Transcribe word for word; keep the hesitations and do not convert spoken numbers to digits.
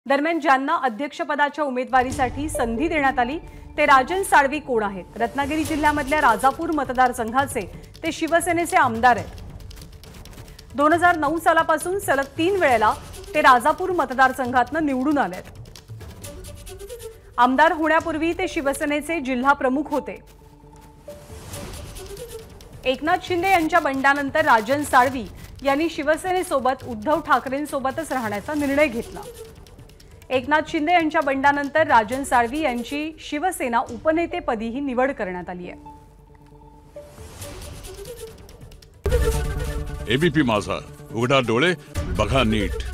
दरम्यान ज्यांना अध्यक्षपदाच्या उमेदवारीसाठी संधी देण्यात आली ते राजन साळवी कोण आहेत? रत्नागिरी जिल्ह्यामधल्या राजापूर मतदारसंघाचे ते शिवसेनेचे आमदार आहेत। दोन हजार नऊ सालापासून सलग तीन वेळेला ते राजापूर मतदारसंघातून निवडून आलेत। आमदार होण्यापूर्वी ते शिवसेनेचे जिल्हा प्रमुख होते। एकनाथ शिंदे यांच्या बंडानंतर राजन साळवी यांनी शिवसेनेसोबत उद्धव ठाकरेंसोबतच राहण्याचा निर्णय घेतला। एकनाथ शिंदे यांच्या बंडानंतर राजन साळवी यांची शिवसेना उपनेतेपदीही निवड करण्यात आली आहे। एबीपी माझा, उघडा डोळे बघा नीट।